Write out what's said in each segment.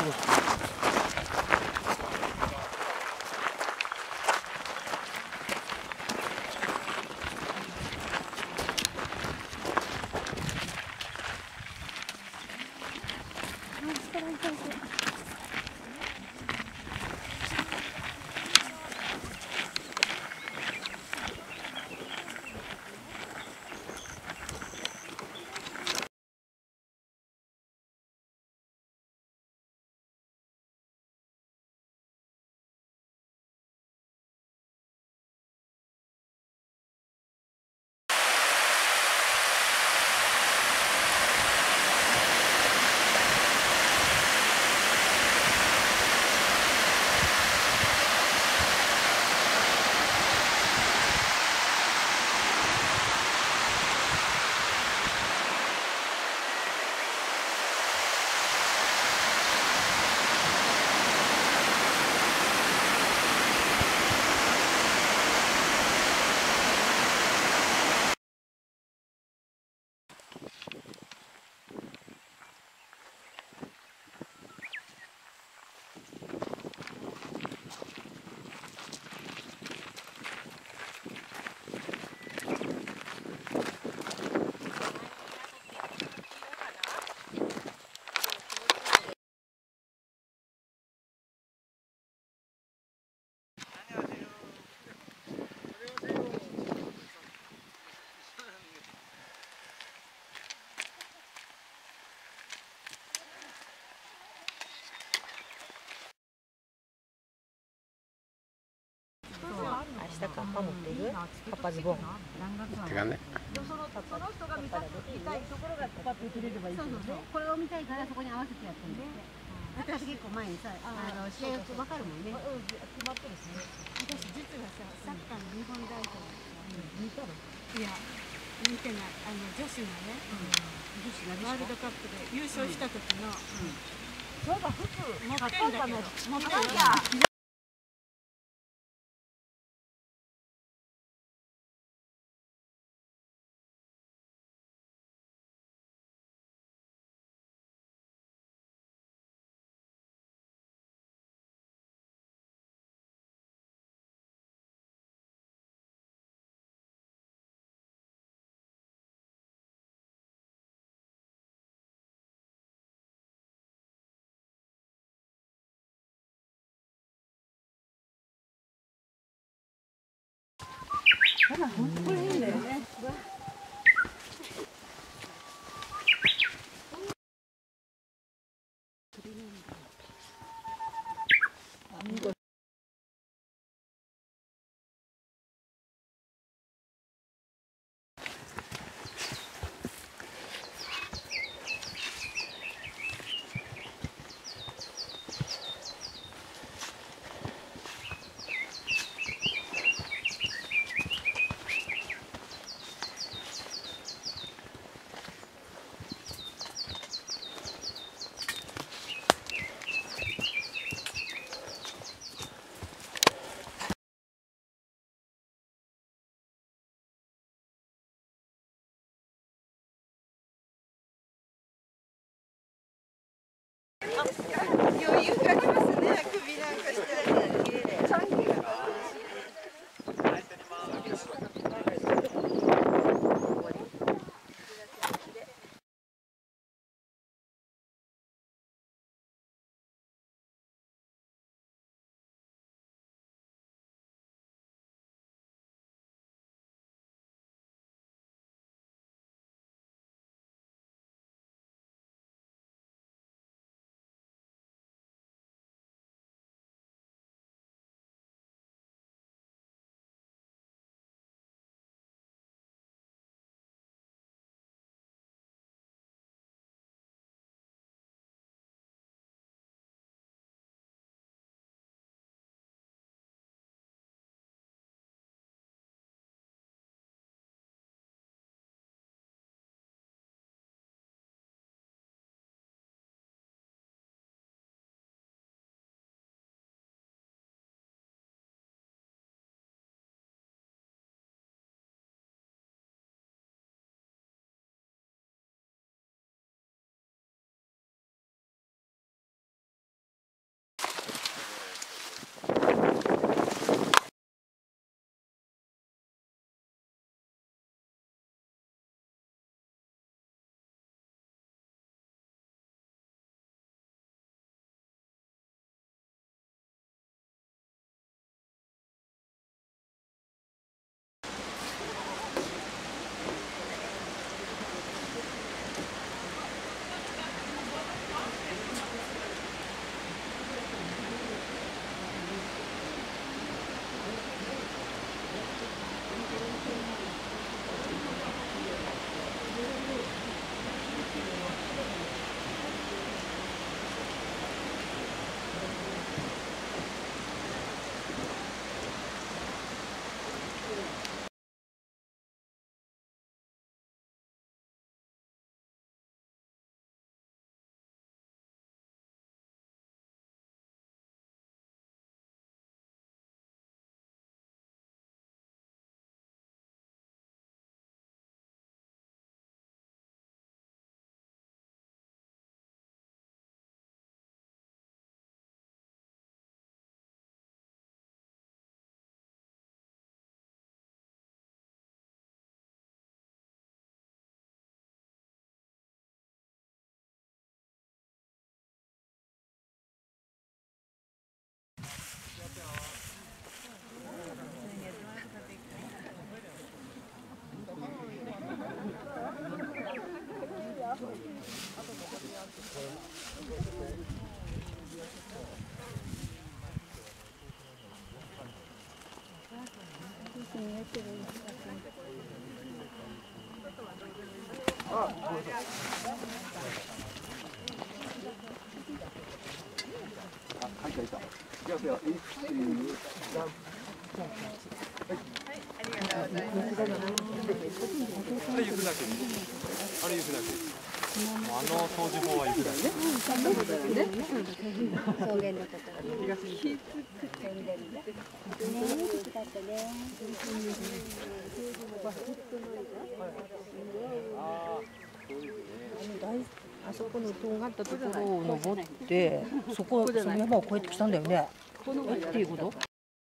下カッパ持ってる？カッパズボン。 手がね。 その人が見たいところがパッとくれればいいけどね。これを見たいからそこに合わせてやってるんですね。私結構前にさ、試合わかるもんね。決まってるしね。私実はさ、サッカーの日本代表見たの？いや、見てない。女子のね、ワールドカップで優勝した時の。そういえば服持ってんだけど。持ってんだ。これいいんだよね。 たいた。いきますよ。1、2、3。 これゆくだけ。あれゆくだけ。あの掃除法はゆくだけ。 草原のところ。 あそこのとんがったところを登って、その山を越えてきたんだよね。っていうこと？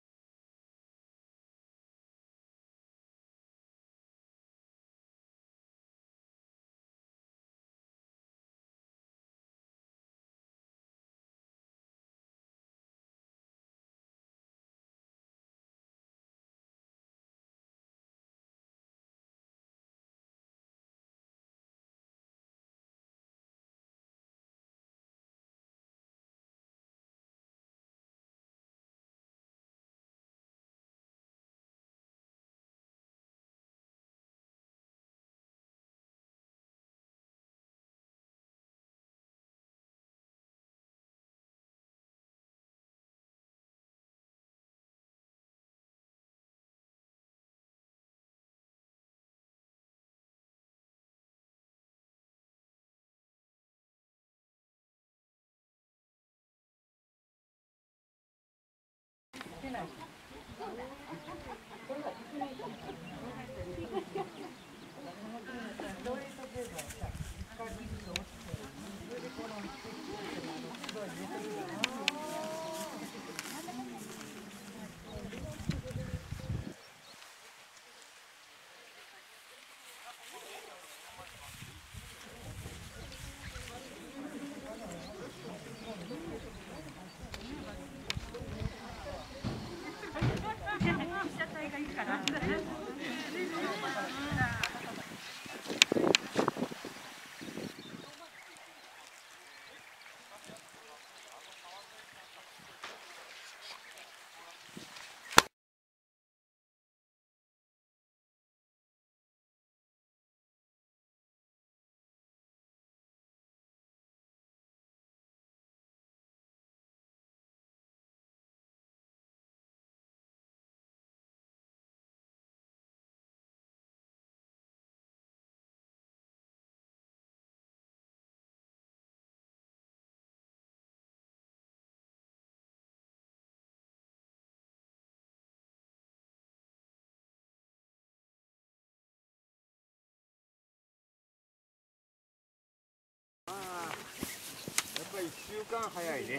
ぱり1週間早いね。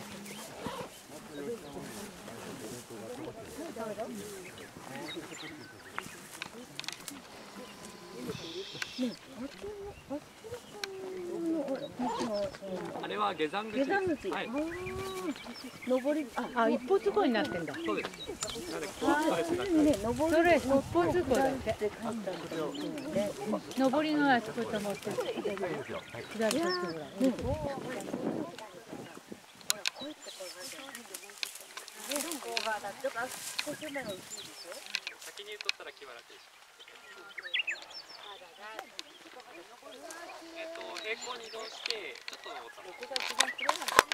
あれは下山口です。はい。 上り、一方通行になってんだ。 そうです。 それ一方通行だって。上りのあそこと思ってる。下りとってほら。 先に言っとったら気は楽でしょ。平行に移動してちょっと登った。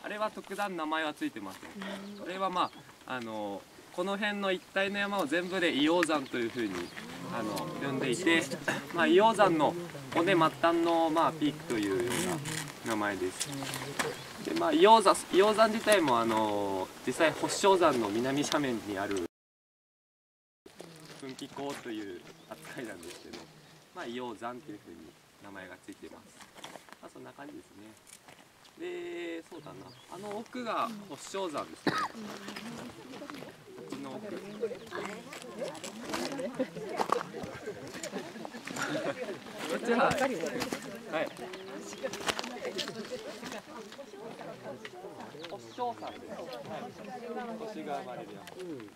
れは特段名前はついてません。これはまあこの辺の一帯の山を全部で硫黄山というふうに呼んでいて、まあ、硫黄山の尾根末端のまあピークというような名前です。でまあ、硫黄山自体も実際発祥山の南斜面にある噴気口という扱いなんですけど、まあ、硫黄山というふうに名前がついています。まあ、そんな感じですね。で、そうだな、奥が発祥山ですね。こっちの奥。こちら、はい。発祥山です。はい。星が生まれるやつ。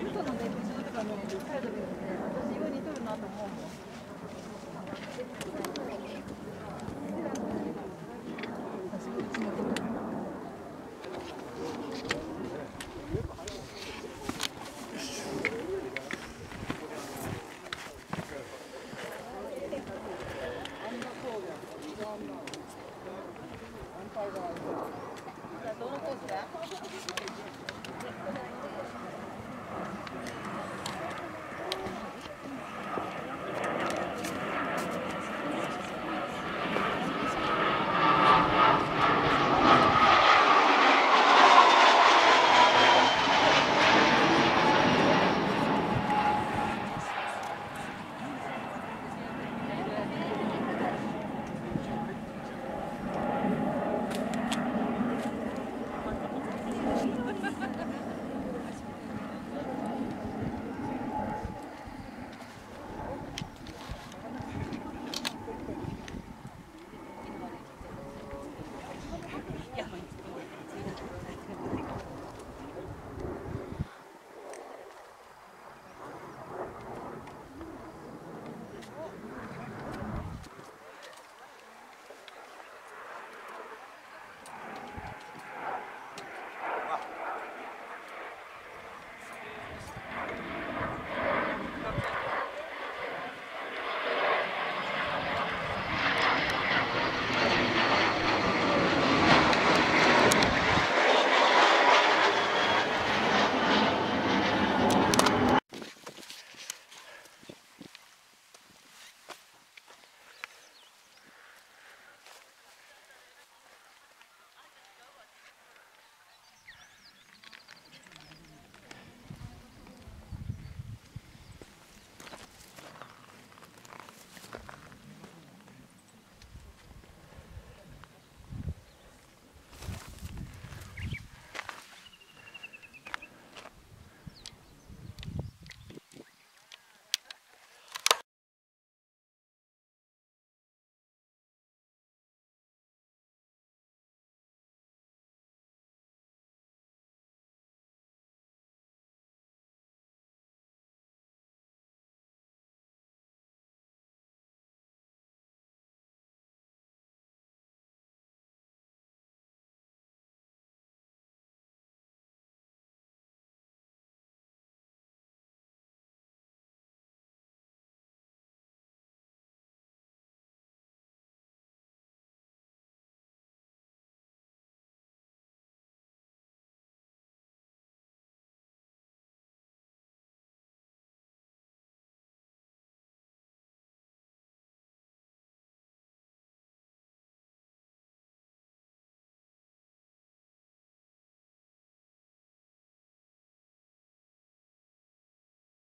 とかね、サイド見るとね、私色似とるなと思うもん。